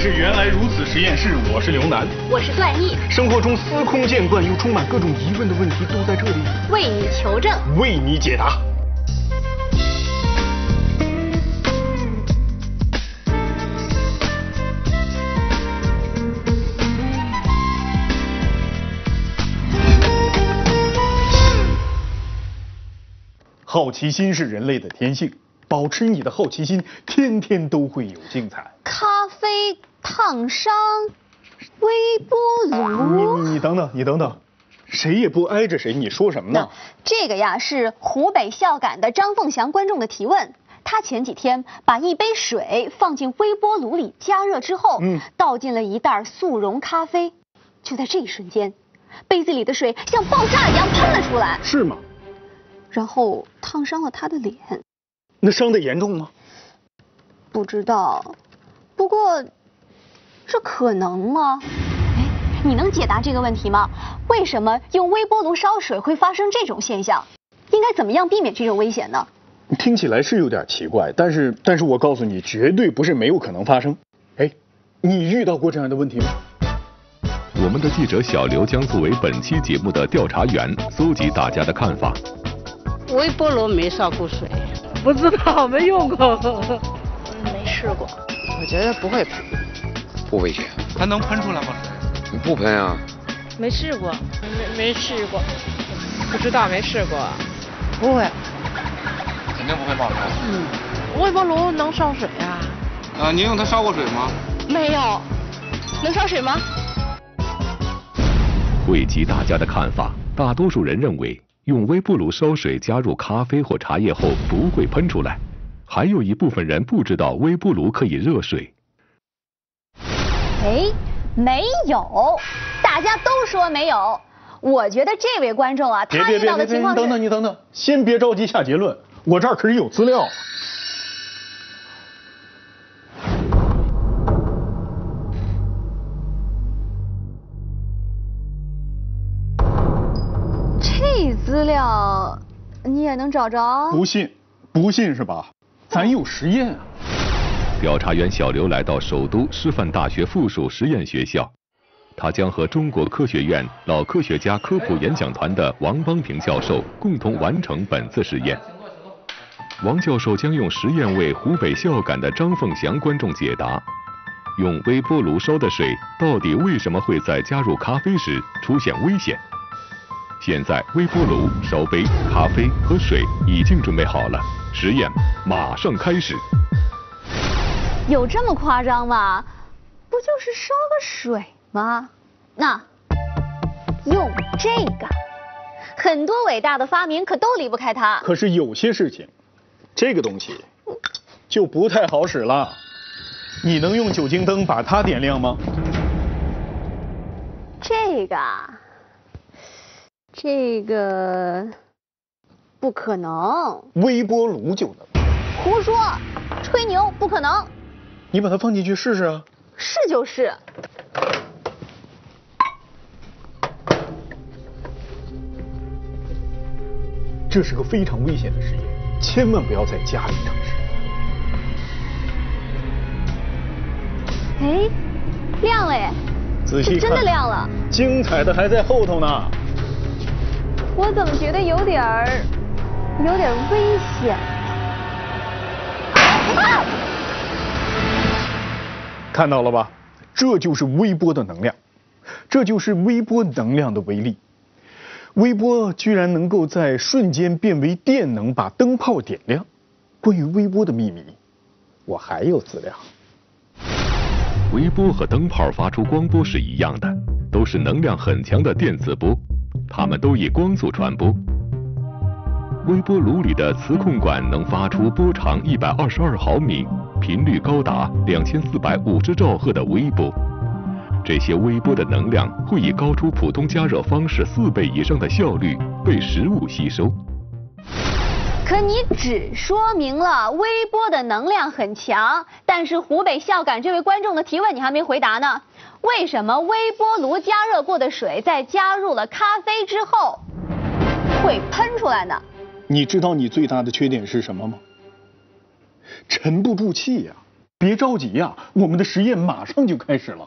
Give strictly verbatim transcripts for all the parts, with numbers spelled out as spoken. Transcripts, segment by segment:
是原来如此实验室，我是刘楠， 我是段毅。 生活中司空见惯又充满各种疑问的问题都在这里， 为你求证， 为你解答。好奇心是人类的天性，保持你的好奇心，天天都会有精彩。 咖啡烫伤微波炉。 你你等等，你等等，谁也不挨着谁，你说什么呢？ 这个呀是湖北孝感的张凤祥观众的提问。他前几天把一杯水放进微波炉里加热之后，嗯，倒进了一袋速溶咖啡。就在这一瞬间，杯子里的水像爆炸一样喷了出来。 是吗？ 然后烫伤了他的脸。 那伤得严重吗？ 不知道，不过这可能吗？哎，你能解答这个问题吗？为什么用微波炉烧水会发生这种现象？应该怎么样避免这种危险呢？ 听起来是有点奇怪，但是但是我告诉你，绝对不是没有可能发生。哎，你遇到过这样的问题吗？ 我们的记者小刘将作为本期节目的调查员，搜集大家的看法。 微波炉没烧过水，不知道，没用过， 没试过。 我觉得不会喷，不危险。 它能喷出来吗？ 你不喷啊？ 没试过，没没试过，不知道，没试过。 不会， 肯定不会爆炸。 嗯，微波炉能烧水啊？ 啊，您用它烧过水吗？ 没有，能烧水吗？ 汇集大家的看法，大多数人认为用微波炉烧水加入咖啡或茶叶后不会喷出来，还有一部分人不知道微波炉可以热水。 哎，没有，大家都说没有。我觉得这位观众啊，他遇到的情况是…… 等等，你等等，先别着急下结论，我这儿可是有资料。 这资料你也能找着？ 不信，不信是吧？咱有实验啊！ 调查员小刘来到首都师范大学附属实验学校，他将和中国科学院老科学家科普演讲团的王邦平教授共同完成本次实验。王教授将用实验为湖北孝感的张凤祥观众解答：用微波炉烧的水到底为什么会在加入咖啡时出现危险？现在微波炉、烧杯、咖啡和水已经准备好了，实验马上开始。 有这么夸张吗？不就是烧个水吗？那用这个，很多伟大的发明可都离不开它。 可是有些事情，这个东西就不太好使了。你能用酒精灯把它点亮吗？ 这个。这个不可能， 微波炉就能。 胡说，吹牛，不可能。 你把它放进去试试啊。 是就是。 这是个非常危险的实验，千万不要在家里尝试。哎，亮了耶！ 仔细看， 真的亮了。 精彩的还在后头呢。 我怎么觉得有点儿，有点危险？啊！ 看到了吧？这就是微波的能量，这就是微波能量的威力。微波居然能够在瞬间变为电能，把灯泡点亮。关于微波的秘密，我还有资料。 微波和灯泡发出光波是一样的，都是能量很强的电磁波。它们都以光速传播。微波炉里的磁控管能发出波长一百二十二毫米、频率高达两千四百五十兆赫的微波。这些微波的能量会以高出普通加热方式四倍以上的效率被食物吸收。 可你只说明了微波的能量很强，但是湖北孝感这位观众的提问你还没回答呢。为什么微波炉加热过的水在加入了咖啡之后会喷出来呢？ 你知道你最大的缺点是什么吗？沉不住气呀、啊。 别着急呀，我们的实验马上就开始了。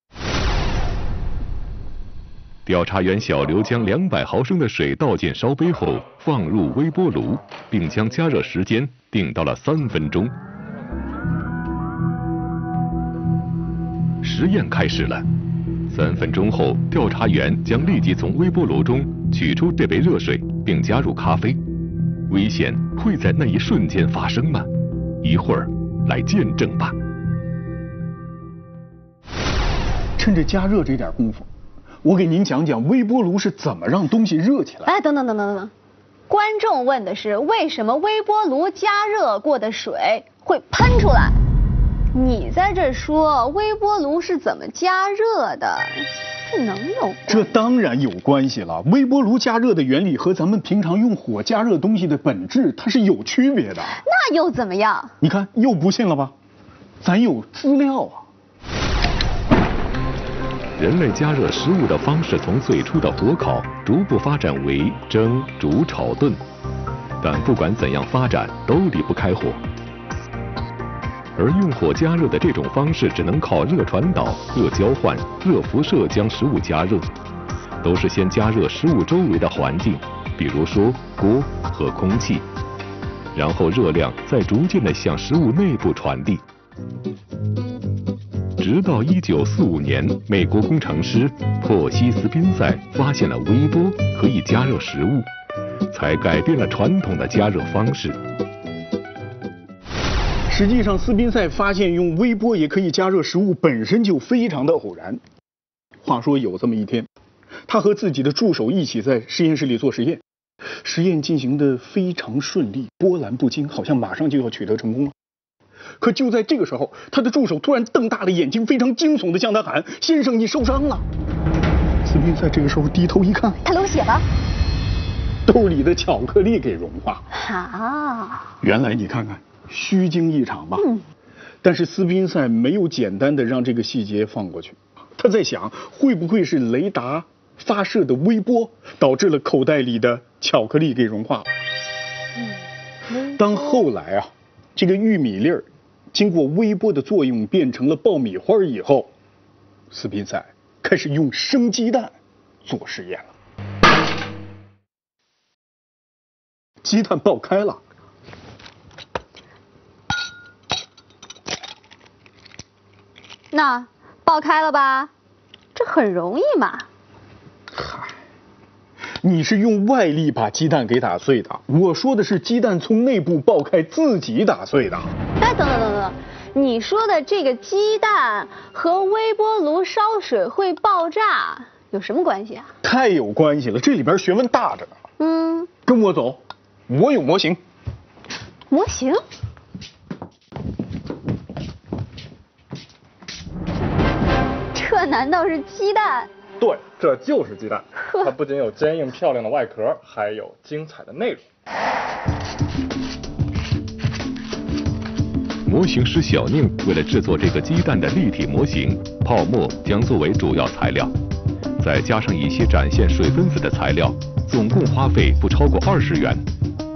调查员小刘将两百毫升的水倒进烧杯后，放入微波炉，并将加热时间定到了三分钟。实验开始了。三分钟后，调查员将立即从微波炉中取出这杯热水，并加入咖啡。危险会在那一瞬间发生吗？一会儿来见证吧。 趁着加热这点功夫，我给您讲讲微波炉是怎么让东西热起来。 哎，等等等等等等，观众问的是为什么微波炉加热过的水会喷出来？你在这说微波炉是怎么加热的？这能有关系？ 这当然有关系了。微波炉加热的原理和咱们平常用火加热东西的本质，它是有区别的。 那又怎么样？ 你看，又不信了吧？咱有资料啊。 人类加热食物的方式从最初的火烤，逐步发展为蒸、煮、炒、炖。但不管怎样发展，都离不开火。而用火加热的这种方式，只能靠热传导、热交换、热辐射将食物加热，都是先加热食物周围的环境，比如说锅和空气，然后热量再逐渐地向食物内部传递。直到一九四五年，美国工程师珀西斯宾塞发现了微波可以加热食物，才改变了传统的加热方式。 实际上，斯宾塞发现用微波也可以加热食物，本身就非常的偶然。话说有这么一天，他和自己的助手一起在实验室里做实验，实验进行的非常顺利，波澜不惊，好像马上就要取得成功了。可就在这个时候，他的助手突然瞪大了眼睛，非常惊悚地向他喊：“先生，你受伤了！”斯宾塞这个时候低头一看， 他流血了， 兜里的巧克力给融化。 啊！ 原来你看看，虚惊一场吧。 嗯。 但是斯宾塞没有简单的让这个细节放过去，他在想，会不会是雷达发射的微波导致了口袋里的巧克力给融化了？嗯。当后来啊，这个玉米粒儿经过微波的作用变成了爆米花以后，斯宾塞开始用生鸡蛋做实验了。鸡蛋爆开了， 那爆开了吧？这很容易嘛。 嗨，你是用外力把鸡蛋给打碎的，我说的是鸡蛋从内部爆开自己打碎的。 哎，等等等等，你说的这个鸡蛋和微波炉烧水会爆炸有什么关系啊？ 太有关系了，这里边学问大着呢。 嗯， 跟我走，我有模型。 模型？这难道是鸡蛋？ 对，这就是鸡蛋。它不仅有坚硬漂亮的外壳，还有精彩的内容。 模型师小宁为了制作这个鸡蛋的立体模型，泡沫将作为主要材料，再加上一些展现水分子的材料，总共花费不超过二十元。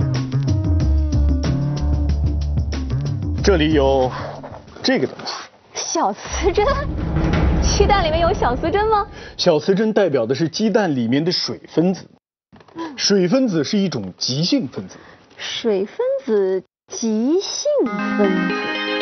这里有这个东西， 小磁针。鸡蛋里面有小磁针吗？ 小磁针代表的是鸡蛋里面的水分子。水分子是一种极性分子。 水分子极性分子。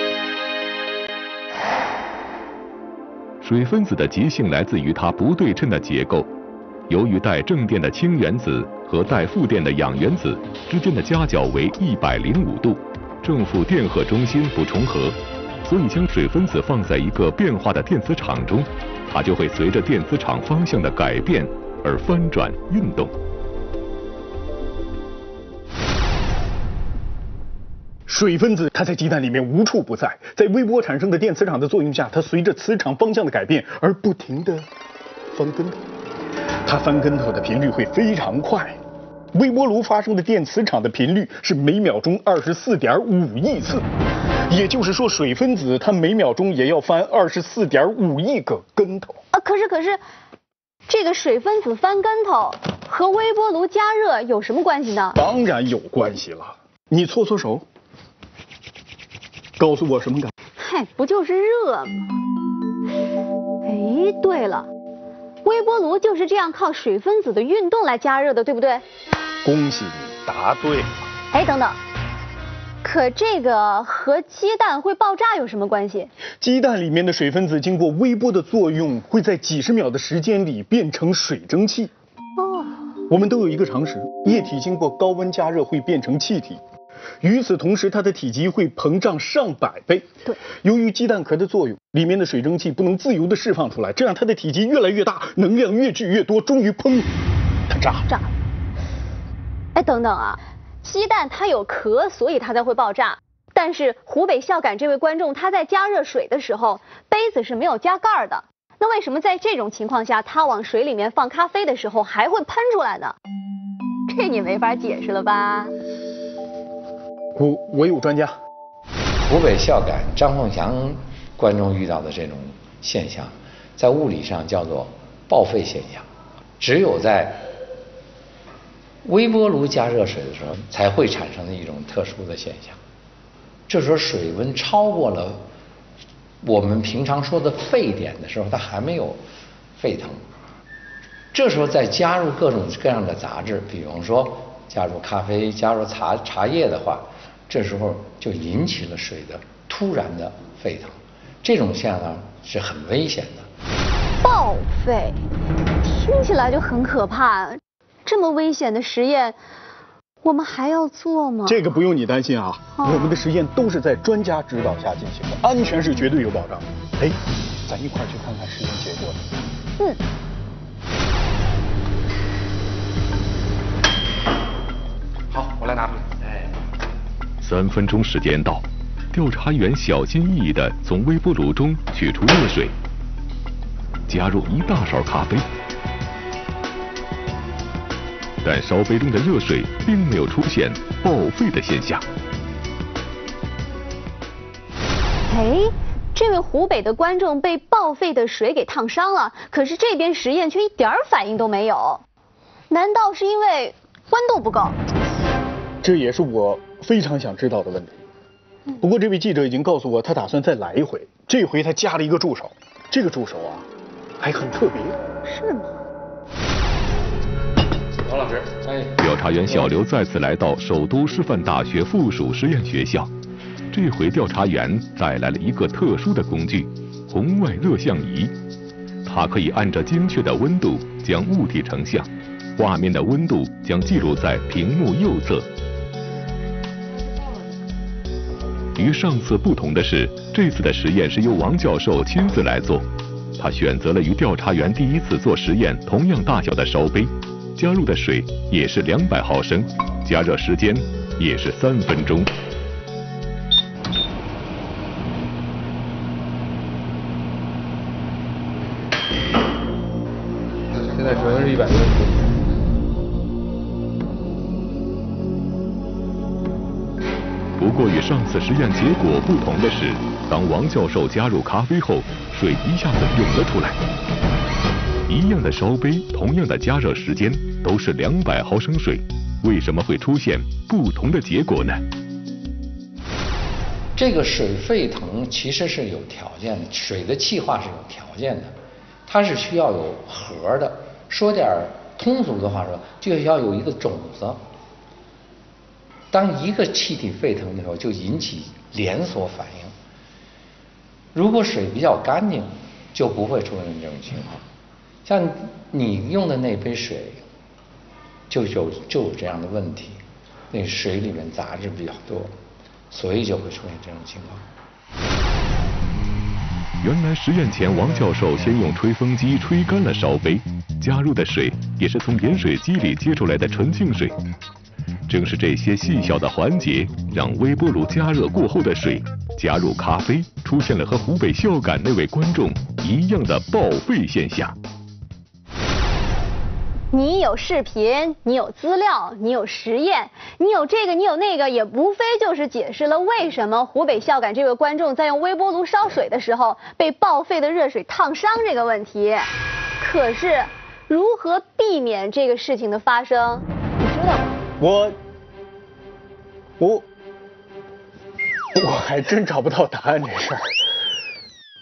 水分子的极性来自于它不对称的结构。由于带正电的氢原子和带负电的氧原子之间的夹角为一百零五度，正负电荷中心不重合。所以将水分子放在一个变化的电磁场中，它就会随着电磁场方向的改变而翻转运动。 水分子它在鸡蛋里面无处不在，在微波产生的电磁场的作用下，它随着磁场方向的改变而不停地翻跟头。它翻跟头的频率会非常快。微波炉发生的电磁场的频率是每秒钟二十四点五亿次，也就是说，水分子它每秒钟也要翻二十四点五亿个跟头啊！可是可是，这个水分子翻跟头和微波炉加热有什么关系呢？ 当然有关系了。你搓搓手，告诉我什么感？ 嗨，不就是热吗？哎，对了，微波炉就是这样靠水分子的运动来加热的，对不对？ 恭喜你答对了。 哎，等等，可这个和鸡蛋会爆炸有什么关系？ 鸡蛋里面的水分子经过微波的作用，会在几十秒的时间里变成水蒸气。 哦， 我们都有一个常识，液体经过高温加热会变成气体。与此同时，它的体积会膨胀上百倍。 对， 由于鸡蛋壳的作用，里面的水蒸气不能自由地释放出来，这样它的体积越来越大，能量越聚越多，终于砰，它炸了。 炸了。哎，等等啊，鸡蛋它有壳，所以它才会爆炸。但是湖北孝感这位观众他在加热水的时候，杯子是没有加盖的。那为什么在这种情况下，他往水里面放咖啡的时候还会喷出来呢？这你没法解释了吧？ 我我有专家。 湖北孝感张凤祥观众遇到的这种现象，在物理上叫做报废现象，只有在微波炉加热水的时候才会产生的一种特殊的现象。这时候水温超过了我们平常说的沸点的时候，它还没有沸腾。这时候再加入各种各样的杂质，比方说加入咖啡、加入茶茶叶的话，这时候就引起了水的突然的沸腾。这种现象是很危险的。 报废，听起来就很可怕。这么危险的实验，我们还要做吗？ 这个不用你担心啊，哦、我们的实验都是在专家指导下进行的，安全是绝对有保障的。哎，咱一块儿去看看实验结果。 嗯。 好，我来拿。哎。 三分钟时间到，调查员小心翼翼地从微波炉中取出热水，加入一大勺咖啡。但烧杯中的热水并没有出现报废的现象。 哎，这位湖北的观众被报废的水给烫伤了，可是这边实验却一点反应都没有，难道是因为温度不够？ 这也是我非常想知道的问题。不过这位记者已经告诉我，他打算再来一回，这回他加了一个助手，这个助手啊还很特别。 是吗？ 王老师，哎， 调查员小刘再次来到首都师范大学附属实验学校，这回调查员带来了一个特殊的工具——红外热像仪。它可以按照精确的温度将物体成像，画面的温度将记录在屏幕右侧。与上次不同的是，这次的实验是由王教授亲自来做。他选择了与调查员第一次做实验同样大小的烧杯。加入的水也是两百毫升，加热时间也是三分钟。 现在水温是一百多度。 不过与上次实验结果不同的是，当王教授加入咖啡后，水一下子涌了出来。一样的烧杯，同样的加热时间，都是两百毫升水，为什么会出现不同的结果呢？ 这个水沸腾其实是有条件的，水的气化是有条件的，它是需要有核的。说点通俗的话说，就要有一个种子。当一个气体沸腾的时候，就引起连锁反应。如果水比较干净，就不会出现这种情况。像你用的那杯水，就有就有这样的问题，那水里面杂质比较多，所以就会出现这种情况。 原来实验前，王教授先用吹风机吹干了烧杯，加入的水也是从盐水机里接出来的纯净水。正是这些细小的环节，让微波炉加热过后的水加入咖啡，出现了和湖北孝感那位观众一样的报废现象。 你有视频，你有资料，你有实验，你有这个，你有那个，也无非就是解释了为什么湖北孝感这位观众在用微波炉烧水的时候被报废的热水烫伤这个问题。可是，如何避免这个事情的发生，你知道吗？ 我，我，我还真找不到答案这事儿。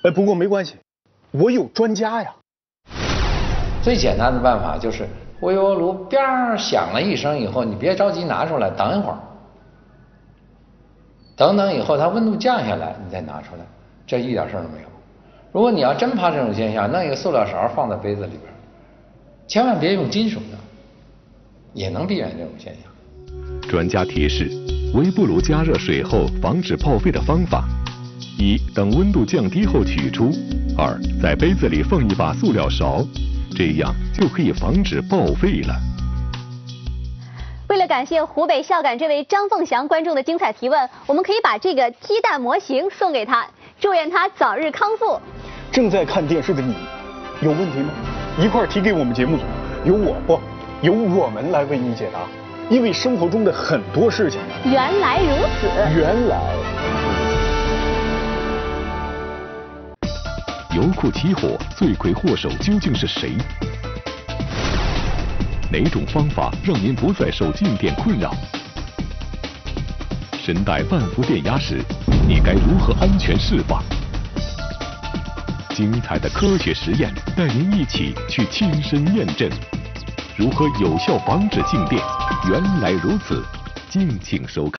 哎，不过没关系，我有专家呀。 最简单的办法就是微波炉边儿响了一声以后，你别着急拿出来，等一会儿，等等以后它温度降下来，你再拿出来，这一点事儿都没有。如果你要真怕这种现象，弄一个塑料勺放在杯子里边，千万别用金属的，也能避免这种现象。 专家提示：微波炉加热水后防止报废的方法：一、等温度降低后取出；二、在杯子里放一把塑料勺，这样就可以防止报废了。 为了感谢湖北孝感这位张凤祥观众的精彩提问，我们可以把这个鸡蛋模型送给他，祝愿他早日康复。 正在看电视的你，有问题吗？一块儿提给我们节目组，由我不，由我们来为你解答。因为生活中的很多事情， 原来如此。 原来。 油库起火，罪魁祸首究竟是谁？哪种方法让您不再受静电困扰？身带万伏电压时，你该如何安全释放？精彩的科学实验带您一起去亲身验证，如何有效防止静电？原来如此，敬请收看。